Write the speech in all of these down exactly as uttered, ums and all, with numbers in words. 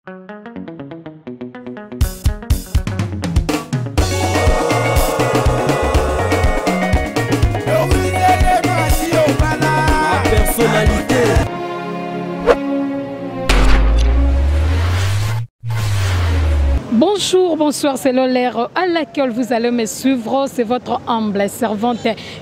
Bonjour, bonsoir, c'est l'heure à laquelle vous allez me suivre. C'est votre humble servante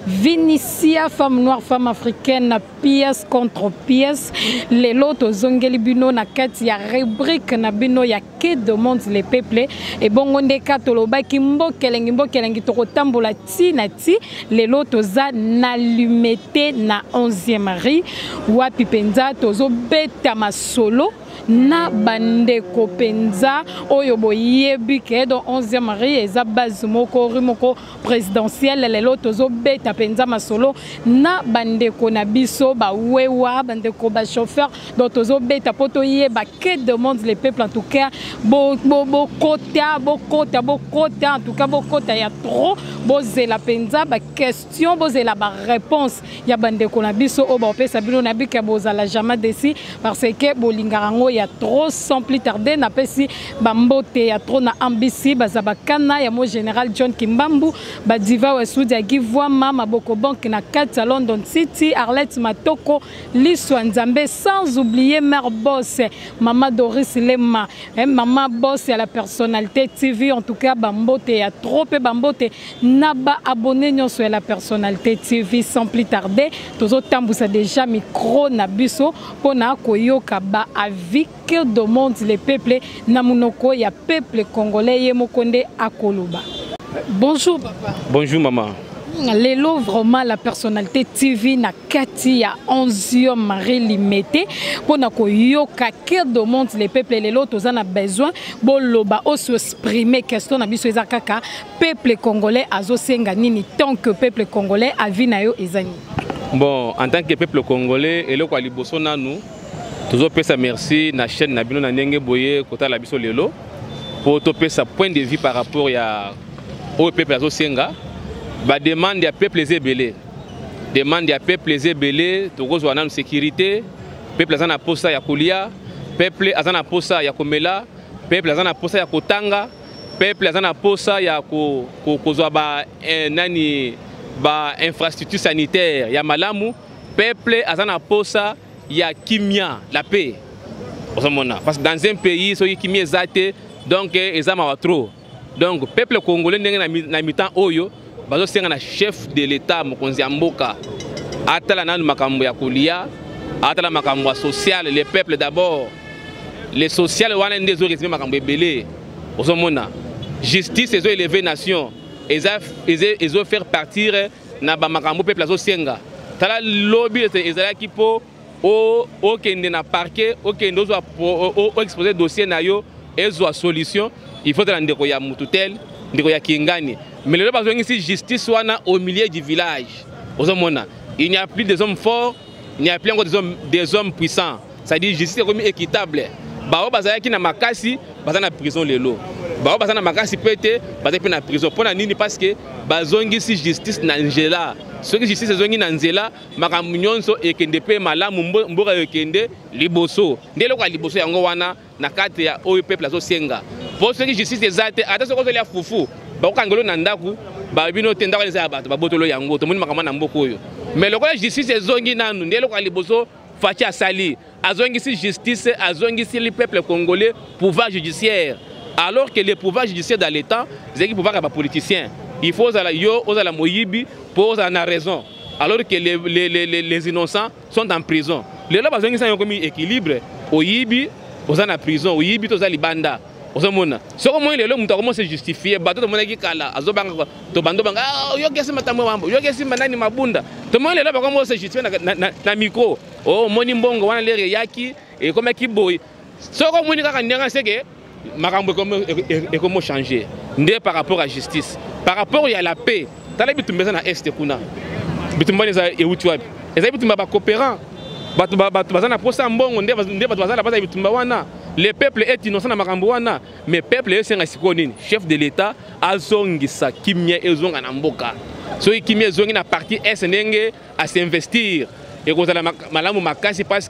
Vinicia, femme noire, femme africaine, pièce contre pièce. Les lotos zongeli bino na kati ya rubrique na bino ya que demande les peuples. Et bon on est katoloba ki mbokelengi mbokelengi tokotambola ti na ti. Les lotos za na lumete na onzième ri. Wapi penza tozo beta masolo. Na bande kopenza oyo boyebi ke do onzième ri eza base moko rimoko présidentiel lelo tozo beta penza masolo na bande ko na biso ba wewa bande ko ba chauffeur do tozo beta poto yeba que demande les peuples en tout cas bo bo bo kota bo kota bo kota en tout cas bo kota ya trop boze la penza ba question boze la ba réponse ya bande ko na biso o ba pesa bino na bika boza la jamais desi parce que bolingarango il y a trop sans plus tarder na pesi bambote ya trop na ambisi bazabakana ya mo général John Kimbambu badiva wesudi ya givwa mama boko bank na kati London City Arlette Matoko Liswa Nzambe sans oublier mère boss mama Doris Lema eh, mama boss ya la personnalité T V en tout cas bambote ya trop pe bambote naba abonné nyonso ya la personnalité T V sans plus tarder tozo tambusa déjà micro na biso pona koyoka ba avis que demande les peuples namunoko ya peuple congolais yemokonde akoloba. Bonjour papa. Bonjour maman. Lelo vraiment la personnalité T V na kati ya onzième Marie limité pona koyoka que demande les peuples lelo tozana besoin boloba oso exprimer question na biso ezakaka peuple congolais azosenga nini tant que peuple congolais avi na yo ezani. Bon, en tant que peuple congolais eloko liboso nanu toujours pesa merci na chaîne na bino na ndenge boye kota la biso lelo pour to pesa point de vue par rapport ya au peuple azosenga ba demande ya peuple ezebele demande ya peuple ezebele to kozwa na sécurité peuple azana posa ya kolia peuple azana posa ya komela peuple azana posa ya kotanga peuple azana posa ya ko kozwa ba eh, nani ba infrastructure sanitaire ya malamu peuple azana posa ya kimia la paix parce que dans un pays so kimia ezate donc ezama wa trop donc peuple congolais ndenge na mitan oyo bazo senga na chef de l'état mokonzi ya mboka atala nanu makambo ya kolia atala makambo social les peuples d'abord les social wana ndezo resime makambo ebele ozomona justice ezo élever nation eza ezo faire partir na ba makambo peuple azo senga tala lobby ezalaki po au okende na parquet okende ozo o exposer dossier na yo ezo solution il faut la ndeko ya mututel ndeko ya kingani mais le besoin ici justice wana au milieu du village ozomona il n'y a plus des hommes forts il n'y a plus encore des hommes des hommes puissants ça dit justice comme équitable bao bazaya ki na makasi bazana prison lelo bao bazana makasi pete bazana na prison pona nini parce que bazongi si justice na njela ce que justice zongi na nzela makambo nyonso ekende pe malamu mboka ekende liboso ndelo kwa liboso yango wana na kati ya oyo peuple azo senga pour ce que justice ezate ata soko ya fufu ba okangelo na ndaku ba bino tenda kwa za bato ba botolo yango to moni makambo na mboko oyo mais lokwa justice ezongi nanu ndelo kwa liboso fachi asali azongi si justice azongi si le peuple congolais pouvoir judiciaire alors que le pouvoir judiciaire dans l'état c'est qui pouvoir ba politicien il faut la yo la moyibi pour la raison alors que les, les, les, les innocents sont en prison les là bazongi sa yokomi équilibre oyibi ozana prison oyibi to za libanda ozomona soko moyi lelo mutu akomo se justifier bato to monaki kala azobanga to bando banga ah yo kesi matambo mambo yo kesi manani mabunda to moyi lelo bakomo se justifier na, na, na micro oh moni mbongo wana lere yaki et comme ki boy soko moni kaka ndanga seke makambo comme et comment changer ndé par rapport à justice par rapport à la paix tala bitumbeza na est kuna bitumbani za euti wapi eza bitumba ba coopérant batu batu bazana posa mbongo ndé ndé batu bazana baza bitumba wana le peuple est innocent na makambo wana mais peuple esenga siko nini chef de l'état azongisa kimia ezonga na mboka so kimia ezongi na partie est ndenge à s'investir et kozala malamu makasi parce que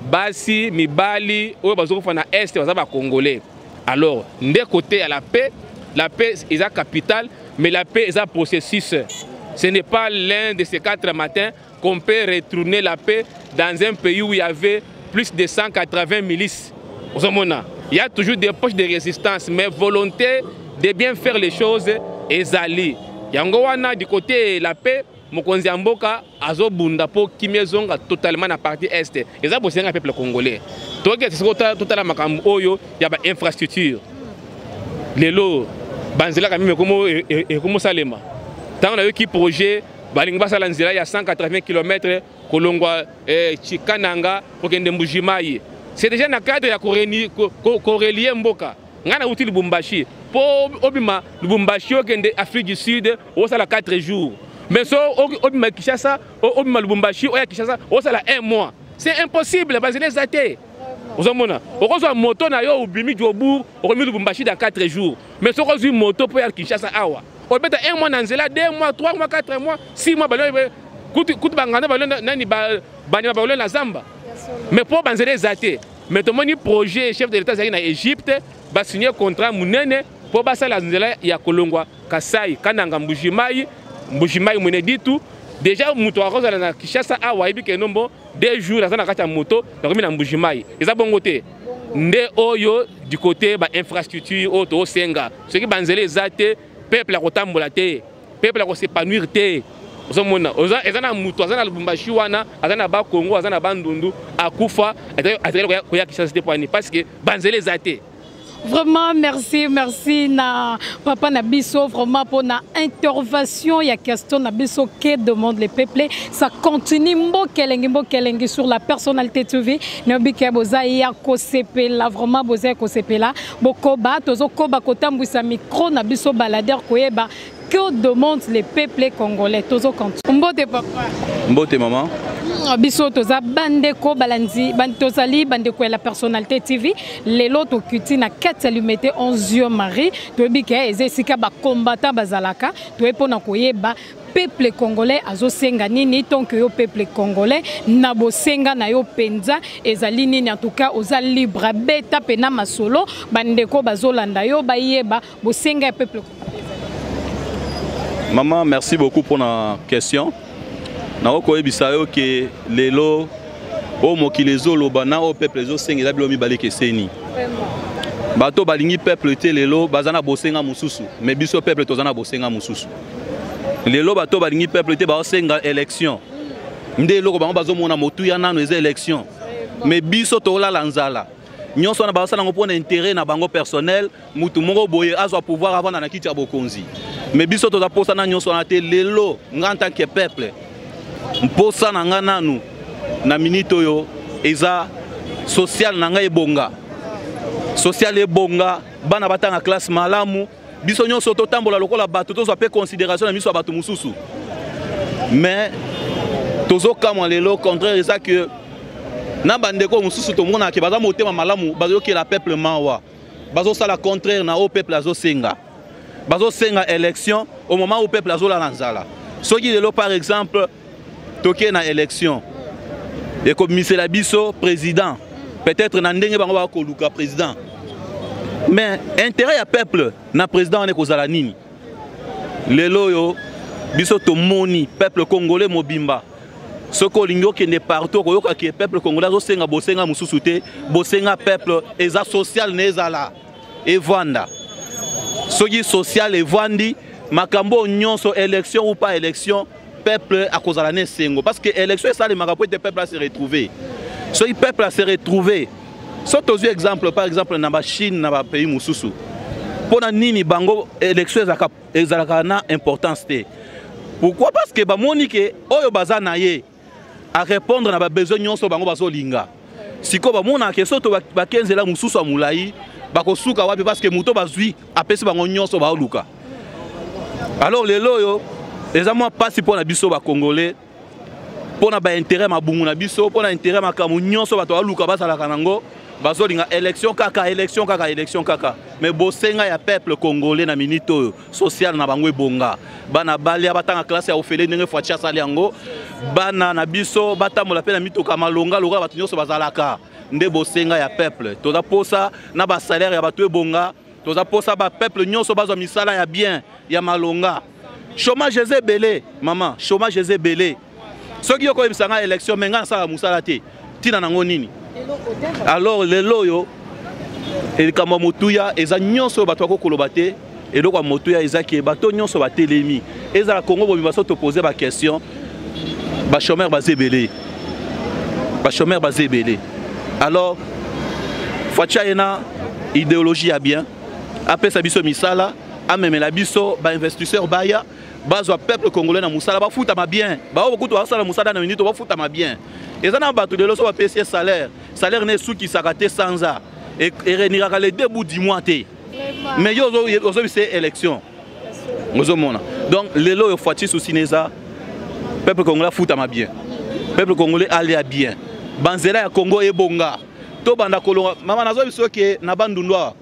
basi mibali oyo bazokufa na est baza ba congolais. Alors de côté à la paix, la paix est la capitale, mais la paix est un processus. Ce n'est pas l'un de ces quatre matins qu'on peut retourner la paix dans un pays où il y avait plus de cent quatre-vingts milices. Il y a toujours des poches de résistance, mais volonté de bien faire les choses est alliée. Yangowana du côté de la paix, Mokonzi Mboka azo bunda po kimezonga totalement na partie est. Et ça c'est un peuple congolais. Donc c'est totalement makambo oyo ya ba infrastructure. Lelo banzela kamime komo et komo salema. Tant on a eu qui projet balingba salanzela ya cent quatre-vingts kilomètres kolongwa eh, Chikananga pour kende Mbujimayi. C'est déjà dans le cadre de Corélien Mboka. Ngana outil Lubumbashi. Pour obima Lubumbashi okende Afrique du Sud au sala quatre jours. Mais so obima Kinshasa obima Lubumbashi oya Kinshasa au sala un mois. C'est impossible parce que les athées. Vous avez une moto na yo ubimi jobu okomi Lubumbashi dans quatre jours. Mais so une moto pour aller Kinshasa awa. On peut un mois dans zela, deux mois, trois mois, quatre mois, six mois balo kuti kuti bangana balo nani ba banyama balo na Zamba. Mais pour banzele zate, mais tout le projet chef de l'État en Égypte va signer un contrat munene pour basa la nzela ya Kolongwa Kasai Kananga Mbujimayi Mbujimayi Mweneditu déjà muto akoza na Kinshasa awa ibi ke nombo deux jours na kata moto na komi na Mbujimayi eza bongo te nde oyo du côté ba infrastructure auto senga ce qui banzele zate peuple akotambola te peuple akosépanouir te. Ozomona oza ezana mutu azana Lubumbashi wana azana ba Congo azana bandundu akufa ataka koya Kinshasa te poani parce que banzele zate. Vraiment merci merci na papa na biso vraiment pour na intervention il y a question na biso que demande les peuples ça continue mbokelengi mbokelengi sur la personnalité T V nobike boza ya kosepela vraiment boza kosepela bokoba tozo koba kotambwisa micro na biso balader koyeba que demandent les peuples congolais tozo quand mbote papa mbote maman biso toza bandeko balanzi bantozali bandeko la personnalité T V lelo tokuti na quatre allumete onzième mari tobike ezesika ba combattant bazalaka toepona koyeba peuple congolais azosenga nini tonke yo peuple congolais na bosenga na yo penza ezali nini en tout cas oza libre beta pena masolo bandeko bazolanda yo bayeba bosenga peuple congolais. Maman, merci beaucoup pour la question. Naoko ebisayo ke lelo o mokilezo lobana o peuple zo sengi la bilomi baleke seni. Bato balingi peuple te lelo bazana bosenga mususu, mais biso peuple tozana bosenga mususu. Lelo bato balingi peuple te ba senga élection. Nde loko bango bazo mona motu ya nanu eza élection. Mais biso tola lanzala. Nyonso na basala ngo pona intérêt na bango personnel, mutu moko boye azwa pouvoir avant na kiti ya bokonzi. Mais biso toza posa na nyonso na te lelo nga en tant que peuple. Mposa na nga nanu na minute oyo eza social na nga ebonga. Social ebonga bana batanga classe malamu biso nyonso totambola lokola bato tozo pe considération na miso bato mususu. Mais tozo kamwa lelo contraire eza que na bandeko mususu to mona ke baza motema malamu bazo ke la peuple mawa. Bazo sala contraire na au peuple azo senga. Bazo senga élection au moment où peuple azo la lanzala. Soki lelo par exemple toké na élection et comme monsieur Labiso président peut-être na ndenge bango ba ko luka président mais intérêt ya peuple na président on est kozala nini lelo yo biso to moni peuple congolais mobimba soko lingo ke ne partout ko yoka ke peuple congolais zo senga bosenga mususu te bosenga peuple eza social nezala evanda soki social evandi makambo nyonso élection ou pas élection peuple à cause de l'année sengo parce que l'élection ça les marabouts de peuple à se retrouver so le peuple à se retrouver soit aux exemple par exemple dans la Chine dans le pays mususu pour na nini bango élection ezalaka na importance te pourquoi parce que ba monique oyo bazana ye à répondre na ba besoin nyonso bango bazolinga siko ba mona ke soto ba quinze la mususu a mulai ba ko suka wapi parce que muto bazui apesi bango nyonso ba luka alors les loyo les amours passent pour la biso ba congolais pour na ba intérêt ma bungu na biso pour na intérêt ma kamunyon so bato aluka basala kanango bazolinga élection kaka élection kaka élection kaka mais bosenga ya peuple congolais na minito social na bango ebonga bana balia batanga classe ya ofele ndenge Fatia sali yango bana na biso batambola pe na mitoka malonga lokola bato nyonso bazalaka nde bosenga ya peuple toza posa na ba salaire ya bato ebonga toza posa ba peuple nyonso bazwa misala ya bien ya malonga chômage ezebele maman chômage ezebele soki yoko ebisanga élection menga na sala musala te tina nango nini alors lelo yo elikamba motuya eza nyonso bato akokoloba te eloko motuya ezaki bato nyonso batelemi eza la Congo bomi baso te poser ba question ba chômeur bazebele ba chômeur bazebele alors Fatia ena idéologie ya bien apesa biso misala amemela biso ba investisseur baya bazwa peuple congolais na musala ba futa ma bien ba okutu basala musala na minito ba futa ma bien ezana bato de loso ba payer salaire salaire ne sous qui s'arrêter sans a et renira les deux bouts du mois té mais yo ozo c'est élection ozo mona donc lelo yo Fatia souci neza peuple congolais futa ma bien peuple congolais aller à bien banzela ya Congo ebonga to banda kolonga mama nazo biso ke na bandundwa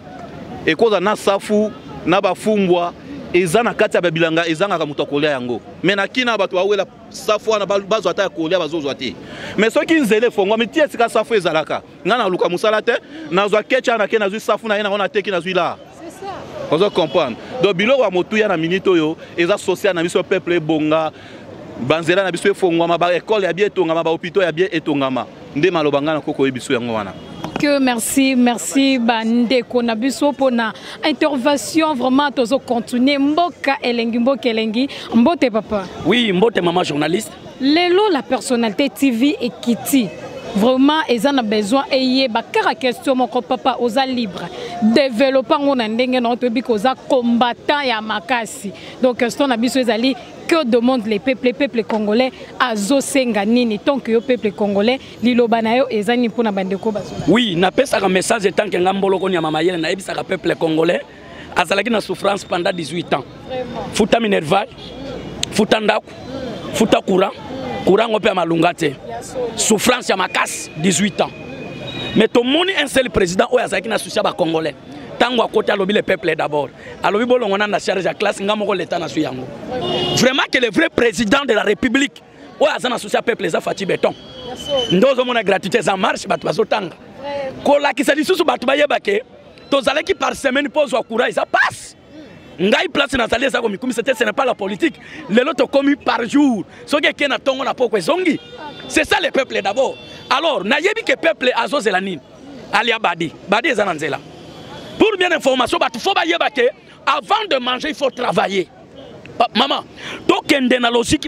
e koza na safu na bafumbwa eza na kati ya babilanga ezanga muto kolia yango mais na kina bato bawela safu na bazo ata kolia bazozwa te mais soki nzele fongwa mitie sika safu ezalaka ngana luka musala te nazwa kecha na ke nazwi safu na yena ona teki nazwi la c'est ça vous comprendre donc biloko ya motuya na minito yo eza social na biso peuple bonga banzela na biso efongwama ba école ya bien etongama ba hôpital ya bien etongama nde maloba ngana koko yebiso yango wana. Que merci, merci Bande Konabiso pour na intervention vraiment tozo continuer mboka elengi mboka elengi mbote papa. Oui, mbote maman journaliste. Lelo la personnalité T V et Kitty. Vraiment ils en ont besoin et ba kara question mon papa oza libre. Développant on ndenge na to bi koza combattant ya makasi. Donc question na biso ezali que demandent les peuples, les peuples congolais à Zosenga nini tant que le peuple congolais liloba na yo ezani mpona bandeko bazo. Oui, na pesa un message tant que ngambolo ko nyama mayele na ebisa ka peuple congolais azalaki na souffrance pendant dix-huit ans. Vraiment. Futa minerval, futa ndaku, futa courant, courant ngopé malungate. Souffrance ya makasi dix-huit ans. Mais tout le monde un seul président o azalaki na souci ba congolais. Tango à côté alobi le peuple d'abord. Alobi bolongo na charge ya classe ngamoko l'état na suyango. Vraiment que le vrai président de la République o azana souci à peuple za Fatia Béton. Ndozo mona gratuité za marche batu bazotanga. Ko la ki sadi susu batu bayeba ke tozalaki par semaine pose wa courage ça passe. Ngai place na salle za ko mikumi c'était ce n'est pas la politique. Le lot commis par jour. So ke kena tongo na poko zongi. C'est ça le peuple d'abord. Alors na yebi que peuple azo zelani. Alia badi. Badi ezana nzela. Pour bien information, il faut que avant de manger, il faut travailler. Maman, donc il y a une logique qui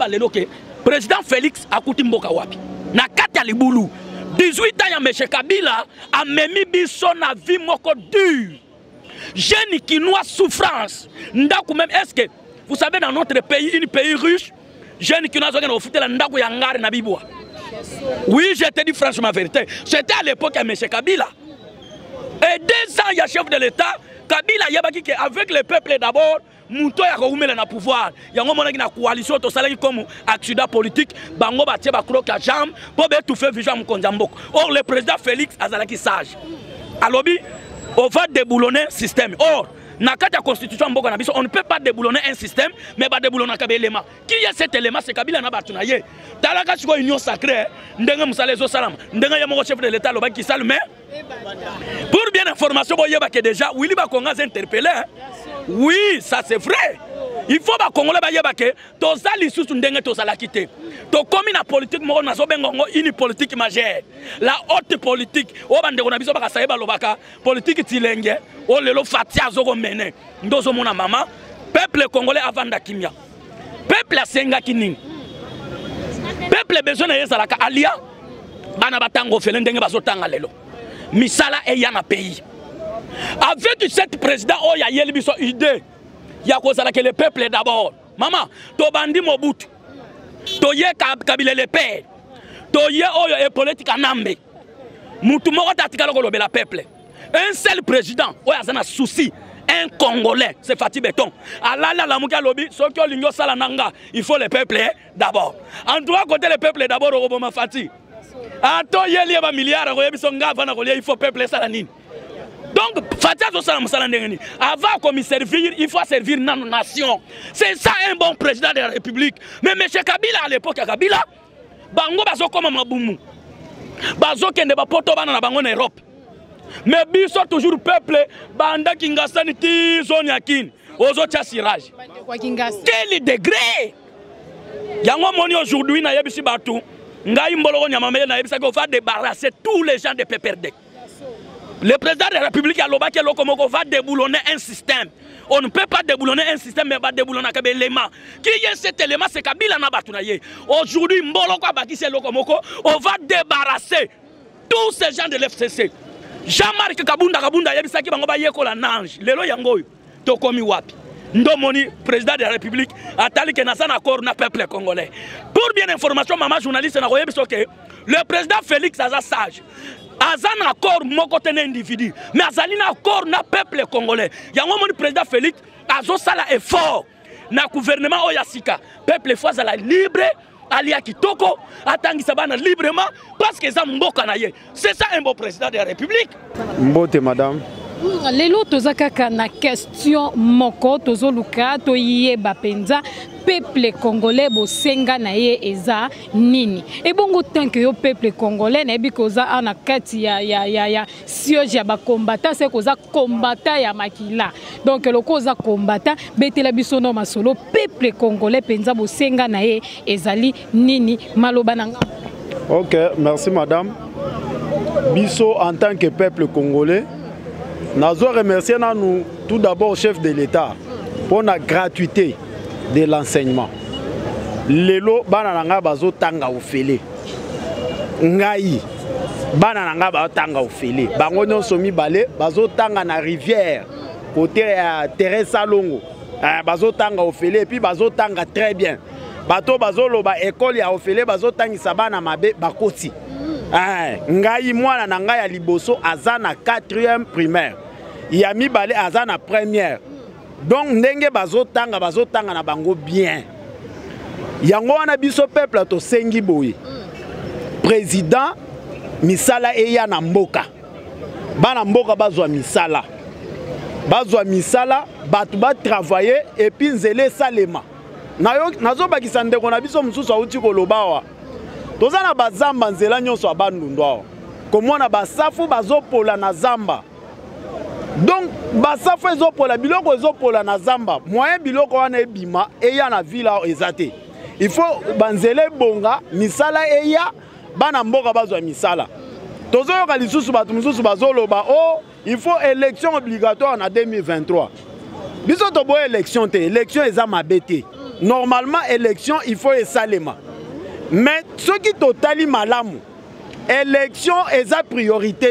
le président Félix a coûté mboka wapi. Na kati aliboulou. dix-huit ans, il y a M. Kabila a memi biso na vie moko dure. Jeune qui noie souffrance. Ndaku même, est-ce que vous savez dans notre pays, un pays riche, jeune qui noie souffrance, la ndaku ya ngare na biboua. Oui, je te dis franchement la vérité. C'était à l'époque de M. Kabila. Et deux ans, il y a chef de l'État, Kabila Yabaki qui avec le peuple d'abord, Mouto ya koumela na pouvoir. Il y a un moment na coalition to salaki comme accident politique, bango batie ba croque à jambe, pour étouffer vision Konzambok. Or le président Félix azalaki sage. Alobi, on va déboulonner un système. Or, na la constitution mboka na biso, on ne peut pas déboulonner un système, mais ba déboulonner un élément. Qui est cet élément? C'est Kabila na batunaye. Talaka siko union sacrée, ndenga musale zo salam, ndenga ya mo chef de l'État loba ki salme. Pour bien information, que déjà, Willy Bakonga s'est interpellé. Oui, ça c'est vrai. Il faut que tous les sous ndenge tous la quitter. To comme une politique mo na so bengo une politique majeure. La haute politique, o bande ko na biso baka saeba lobaka, politique tilenge, o lelo Fatia zoko mene. Ndozo mona mama, peuple congolais avant dakimia. Peuple asenga kining. Peuple besoin na yezalaka alia. Bana batango fele ndenge bazotanga lelo. Misala et yana pays. Avec cette président, oh ya yeli son idée. Ya cause que le peuple est d'abord. Maman, to bandi Mobutu. To ye Kabila le père. To ye oh ya politique anambe. Mutu moko tatika lo la peuple. Un seul président, oh ya zana souci. Un Congolais, c'est Fatia Béton. Allah la la muka lobby, so ki olingo sala nanga, il faut le peuple d'abord. En droit côté le peuple d'abord au Obama Fati. ato yeli ba milliard ko yebiso ngava na ko il faut peuple ça la nini. Donc Fatia zo sala musala ndengeni avant comme servir il faut servir notre nation. C'est ça un bon président de la République. Mais monsieur Kabila à l'époque Kabila bango bazo koma mabumu. Bazo kende ba poto bana na bango na Europe. Mais biso toujours peuple banda kingasani ti zone yakini ozo tia sirage. Quel degré? Yango moni aujourd'hui na yebisi batu ngai mboloko nyamamele na yebisa ko va débarrasser tous les gens de P P R D. Le président de la République a l'obaki lokomoko va déboulonner un système. On ne peut pas déboulonner un système mais va déboulonner un élément. Qui est cet élément? C'est Kabila na batunaye. Aujourd'hui mboloko abaki se lokomoko, on va débarrasser tous ces gens de l'F C C. Jean-Marc Kabunda Kabunda yebisa ki bango ba yekola nange. Lelo yango to komi wapi? Ndomoni président de la République a tali que n'a accord na peuple congolais. Pour bien information, maman journaliste na koyebiso ke le président Félix aza sage. Azan accord moko tene individu, mais azali na accord na peuple congolais. Yango moni président Félix azo sala effort na gouvernement oyasika. Peuple fois la libre alia kitoko atangisa bana librement parce que ça mboka na ye. C'est ça un bon président de la République. Mbote madame. Lelo tozakaka na question moko tozoluka toyeba penza peuple congolais bosenga na ye eza nini et bongo tant que yo peuple congolais na bikoza ana kati ya ya ya ya siège ya ba combattant c'est koza combattant ya makila donc lokoza combattant betela biso no masolo peuple congolais penza bosenga na ye ezali nini maloba nanga. OK, merci madame. Biso en tant que peuple congolais nous remercier nous tout d'abord chef de l'État pour la gratuité de l'enseignement. Lelo bana nanga bazo tanga ofele. Ngai bana nanga bazo tanga ofele. Bango nyonso mibale bazo tanga na rivière côté à Teresa Longo. Bazo tanga ofele et puis bazo tanga très bien. Bato bazo loba école ya ofele bazo tangisa bana mabe bakoti. Ngai mwana na ngai ya liboso azana quatrième primaire. Yami balé azana première. Donc ndenge bazo tanga bazo tanga na bango bien. Yango wana biso peuple to sengi boye. Président misala eya na mboka. Bana mboka bazwa misala. Bazwa misala batu ba travailler et puis nzele salema. Nayo nazo bakisa ndeko na biso mususu auti kolobawa. Tozana bazamba nzela nyonso abandundwa. Komona basafu bazopola na zamba. Donc basafu ezopola biloko ezopola na zamba. Moyen biloko wana ebima eya na villa ezate. Il faut banzele bonga misala eya bana mboka bazwa misala. Tozoyoka lisusu batu mususu bazoloba oh il faut élection obligatoire en deux mille vingt-trois. Biso to boye élection te élection eza mabete. Normalement élection il faut esalema. Mais ce qui totali malamu, élection est la priorité.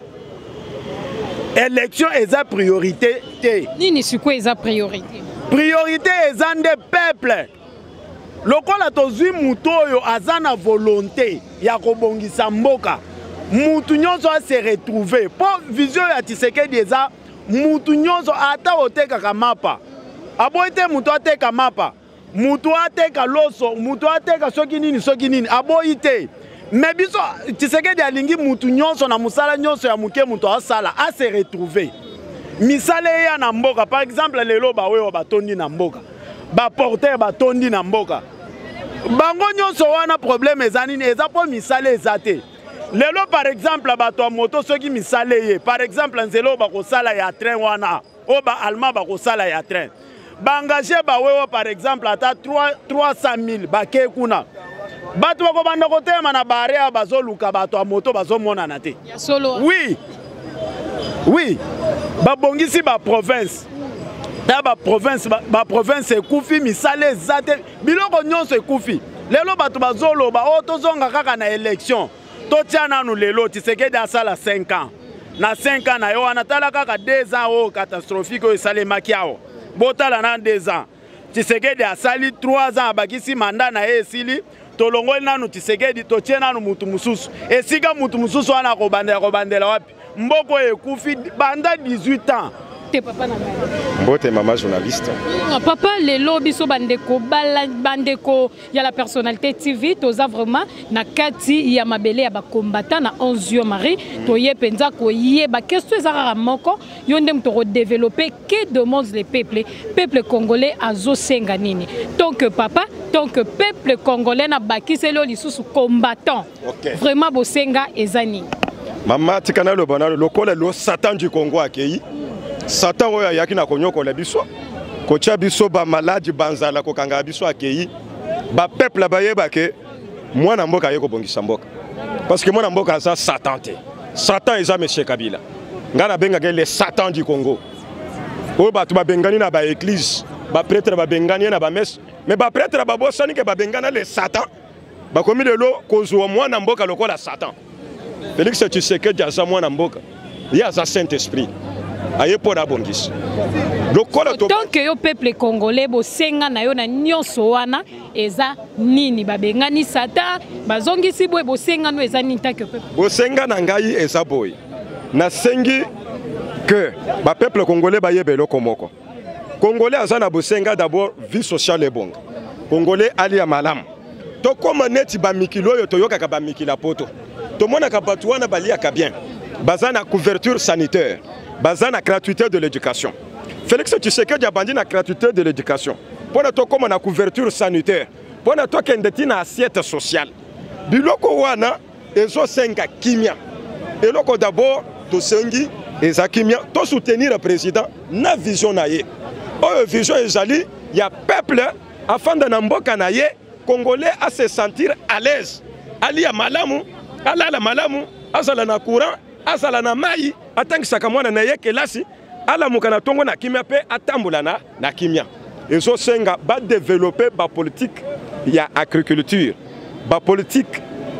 Élection est la priorité. Nini c'est quoi la priorité? Priorité est un des peuples. Lokola tozui mutoyo azana volonté ya kobongisa mboka. Mutu nyonso a se retrouver. Pour vision ya Tshisekedi eza mutu nyonso ata oteka kamapa. Aboite mutu ateka mapa. Mutu ateka loso, mutu ateka soki nini soki nini aboite. Mais biso Tshisekedi alingi mutu nyonso na musala nyonso ya muke mutu asala a se retrouver. Misale ya na mboka par exemple lelo ba wewa batondi na mboka. Ba porter batondi na mboka. Bango nyonso wana problème ezani eza po misale ezate. Lelo par exemple bato moto soki misale ye. Par exemple nzelo ba ko sala ya train wana. O ba alma ba ko sala ya train. Bangage ba wewa par exemple ata trois cent mille ba ke kuna. Bato ko banda ko tema na bare bazo luka bato a moto bazo mona na te. Oui. Oui. Ba bongisi ba province. Ta ba province ba, ba province ekufi misale zate biloko nyonso ekufi. Lelo bato bazo loba o tozonga kaka na élection. Totia nanu lelo Tshisekedi asala cinq ans. Na cinq ans na yo anatala kaka deux ans o catastrophique o sale makiao. Botala na deux ans. Tshisekedi asali trois ans abakisi mandat na esili. Tolongoli nanu Tshisekedi totie nanu mutu mususu. Esika mutu mususu wana ko bandela ko bandela wapi. Mboko ekufi banda dix-huit ans. Mbote papa na ngai. Mbote maman journaliste. Papa lelo biso bandeko bala bandeko ya la personnalité T V toza vraiment na kati ya mabele ya ba combattant na onze Marie to ye penza ko ye ba question ezara moko yo ndem to développer que demande les peuples peuple congolais azo senga nini. Donc papa, donc peuple congolais na bakiselo lisusu combattant. Okay. Vraiment bosenga ezani. Mama tikana lo banalo lokola lo Satan du Congo akei. Satan oyo yaki na konyoko la biso. Ko tia biso ba maladi banzala ko kanga biso akei. Ba peuple ba yeba ke mwana mboka yeko bongisa mboka. Parce que mwana mboka za Satan te. Satan eza monsieur Kabila. Ngana benga ke les Satan du Congo. O ba tu ba bengani na ba église, ba prêtre ba bengani na ba messe, mais ba prêtre ba bosani ke ba bengana les Satan. Ba komi de lo kozwa mwana mboka lokola Satan. Félix Tshisekedi aza mwana mboka. Ya za Saint-Esprit. Aye pona bongisi. Lokola to tant que yo peuple congolais bo senga na yo na nyonso wana eza nini ba bengani Satan bazongisi boye bo senga no eza nini tant que peuple. Bo senga na ngai eza boye. Na sengi que ba peuple congolais ba yebelo komoko. Congolais aza na bo senga d'abord vie sociale bonga. Congolais ali ya malamu. To koma neti ba mikilo yo to yoka ka ba mikila poto. To mona ka batu wana bali ya ka bien. Bazana couverture sanitaire. Bazana gratuité de l'éducation. Félix Tshisekedi a bandi na gratuité de l'éducation. Pour toi comme na couverture sanitaire. Pour toi kendeti na assiette sociale. Biloko wana ezo senga kimia. Eloko d'abord to sengi eza kimia to soutenir le président na vision na ye. O vision ezali ya peuple afin de namboka na ye congolais à se sentir à l'aise. Ali ya malamu, ala la malamu, azala na courant, azala na mai, atangisa mwana na ye kelasi, ala mukana tongo na kimia pe atambula na na kimia. Ezo senga ba développer ba politique ya agriculture, ba politique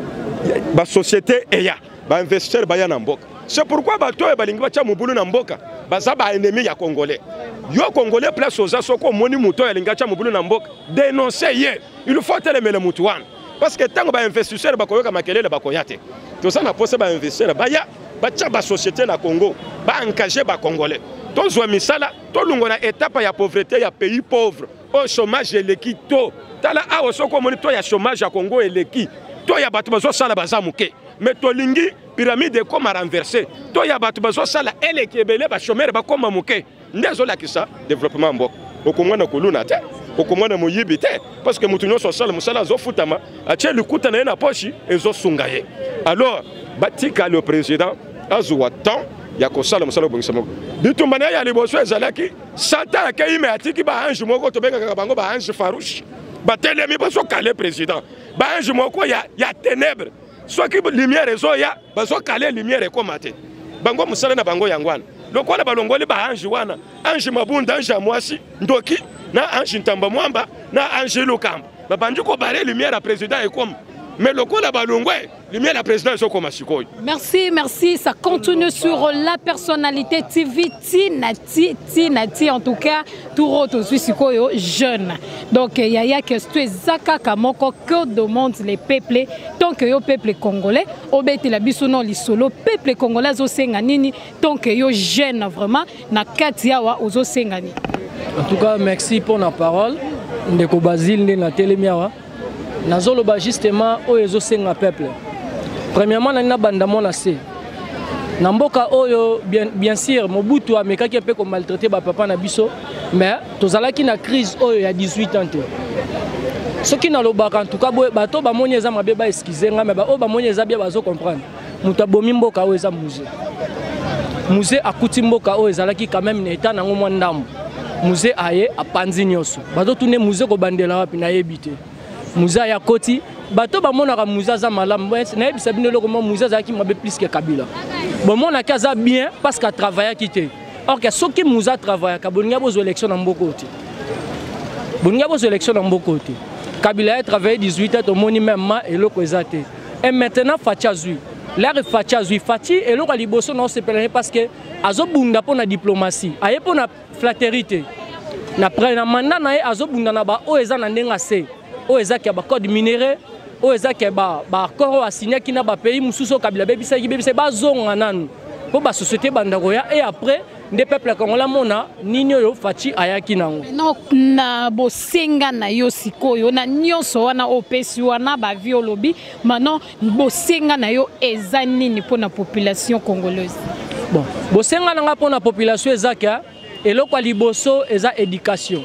ba société eya, ba investisseur ba ya na mboka. C'est pourquoi ba to e balingi ba cha mubulu na mboka, baza ba ennemi ya congolais. Yo congolais place aux asoko moni muto ya linga cha mubulu na mboka, dénoncer ye. Il faut telemele mutu wana. Parce que tant que les investisseurs sont makelele bakoyate. Tout ça na posé ba investisseurs ba ya ba tia ba société na Congo, ba engager ba congolais. To zo misala, to lungo na étape ya pauvreté ya pays pauvre. Au chômage eleki to. Tala a osoko moni to ya chômage ya Congo eleki. To ya batu bazo sala bazamuke. Mais to lingi pyramide comme renversé. To ya batu bazo sala eleki ebele ba chômeur ba koma muke. Ndezo la kisa développement mboko. Okomwana kuluna te. Okomwana moyibi te parce que mutunyo social musala zo futama atie lukuta na na pochi ezo sungaye. Alors batika le président azwa temps ya kosala musala bongisa moko. Bitumbana ya liboso ezalaki Satan akayime atiki ba ange moko to benga bango ba ange farouche. Batelemi baso kale président. Ba ange moko ya ya ténèbres. Soit ki lumière ezo ya baso kale lumière ekomate. Bango musala na bango yangwana. Lokola balongoli ba ange wana, ange mabunda ange amwasi ndoki na ange ntamba mwamba na ange lukamba. Babandi ko bare lumière à président et comme mais lokola balongwe lumière à président so comme sikoyo. Merci, merci, ça continue sur la personnalité T V Tinati Tinati en tout cas tout autre sikoyo jeune. Donc il y a question ezaka kamoko que demande les peuples tant que yo peuple congolais obeti la biso non li solo peuple congolais zo senga nini tant que yo jeune vraiment na kati yawa ozo senga nini. En tout cas merci pour la parole ndeko Basile na telemiawa nazolo ba justement oyo zo senga peuple. Premièrement na banda mona se na mboka oyo bien, bien sûr Mobutu amekaki pe ko maltraiter ba papa na biso mais tozalaki na crise oyo ya dix-huit ans te. Ce qui na lobaka en tout cas bato ba moni eza mabe ba excuser nga mais ba o ba moni eza bien bazo comprendre. Muta bomi mboka oyo eza musée. Musée akuti mboka oyo ezalaki quand même na état nango mwa ndambo. Musée aye apanzi nyoso. Bato tune musée ko bandela wapi na yebite. Musée ya koti bato ba monaka musée za malamu na yebisa bino loko mo musée za ki mabe plus que Kabila. Bon mon akaza bien parce qu'a travaillé quitté. Or que ce qui musée travaille ka boninga bozo élection na mboko te. Boninga bozo élection na mboko te. Kabila a travaillé dix-huit ans au moni même ma et loko ezate. Et maintenant Fatia Zui. L'air Fatia Zui Fati et loko liboso non se pelané parce que azo bunda pour la diplomatie. Aye pour la flatérité. Na prena na mandat na ye azo bunda na ba o eza na ndenga se. O eza ki ba code minéré, o eza ki ba ba accord a signé ki na ba pays mususo Kabila bebisa ki bebisa ba zonga nanu. Pour ba société bandagoya et après nde peuple congolais mona nini oyo Faci ayaki nango. Non na bosenga na yo sikoyo na nyonso wana opesi wana ba violobi maintenant bosenga na yo eza nini pour la population congolaise. Bon, bosenga nanga pour la population ezaka eloko liboso eza éducation.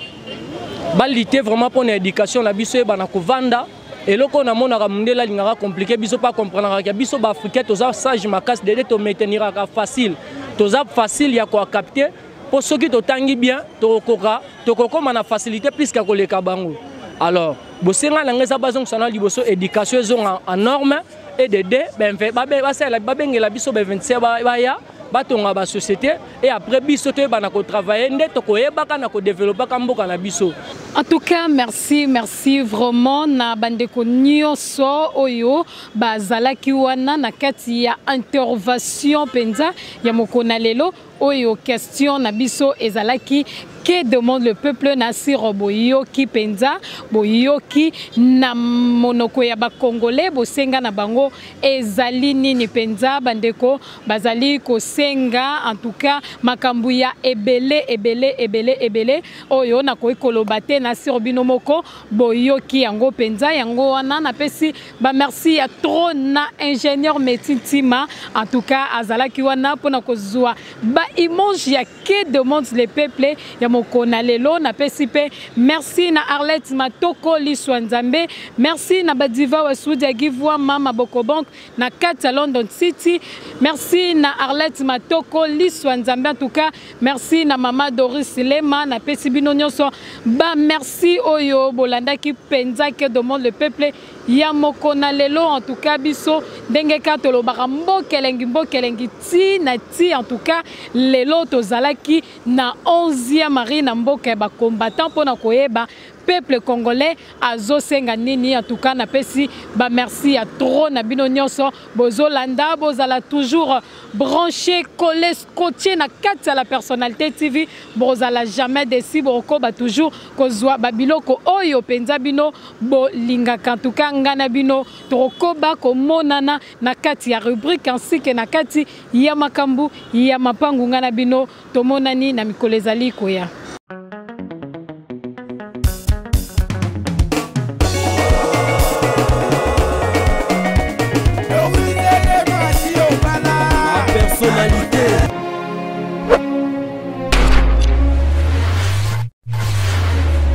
Balité vraiment pour l'éducation na biso ba na kovanda eloko na mona ramundela lingaka compliqué biso pas comprendre ka biso ba africain toza sage makasi de to maintenir ka facile. Toza facile ya ko capter pour ceux qui totangi bien to koka to kokoma na facilité plus ka koleka bango. Alors, bosenga nanga eza bazong sana liboso éducation ezong en norme et de deux ben ba ba ça la ba bengela biso ba vingt-sept ba ya batonga ba société et après biso to ba na ko travailler nde to ko yebaka na ko développer ka mboka na biso. En tout cas, merci, merci vraiment na bandeko nyonso oyo bazalaki wana na kati ya intervention penza ya mokona lelo oyo question na biso ezalaki que demande le peuple Nassir Boyoki penza Boyoki na monoko ya ba congolais bosenga na bango ezali nini penza bandeko bazali ko senga en tout cas makambu ya ebele ebele ebele ebele oyo na ko kolobate Nassir binomoko Boyoki yango penza yango wana na pesi ba merci à trop na ingénieur Metintima en tout cas azalaki wana pona ko zwa ba image ya que demande le peuple ya mokona lelo na pesipe merci na Arlette Matoko Liswanzambe merci na badiva wa Sudia Givwa mama Bokobank na kati London City merci na Arlette Matoko Liswanzambe en tout cas merci na mama Doris Lema na pesibino nyonso ba merci oyo bolanda ki penza que demande le peuple ya mokona lelo en tout cas biso ndenge ka tolobaka mbokelengi mbokelengi ti na ti en tout cas lelo tozalaki na onzième marine na mboka ba combattant pona koyeba peuple congolais azosenga nini en tout cas na pesi ba merci à trop na bino nyonso bozolanda bozala toujours branché collé scotché na kati la personnalité T V bozala jamais déçu boko ba toujours kozwa babiloko oyo penza bino bolinga en tout cas ngana bino tokoba ko monana na kati ya rubrique ainsi que na kati ya makambu ya mapangu ngana bino tomonani na mikolezali koya.